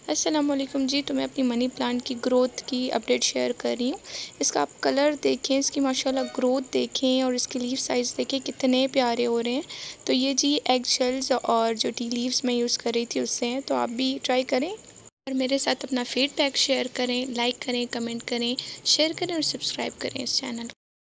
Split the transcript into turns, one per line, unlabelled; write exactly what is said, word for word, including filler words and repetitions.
अस्सलाम वालेकुम जी। तो मैं अपनी मनी प्लांट की ग्रोथ की अपडेट शेयर कर रही हूँ। इसका आप कलर देखें, इसकी माशाल्लाह ग्रोथ देखें और इसके लीफ साइज़ देखें कितने प्यारे हो रहे हैं। तो ये जी एग शेल्स और जो टी लीव्स मैं यूज़ कर रही थी उससे हैं, तो आप भी ट्राई करें और मेरे साथ अपना फीडबैक शेयर करें, लाइक करें, कमेंट करें, शेयर करें और सब्सक्राइब करें इस चैनल को।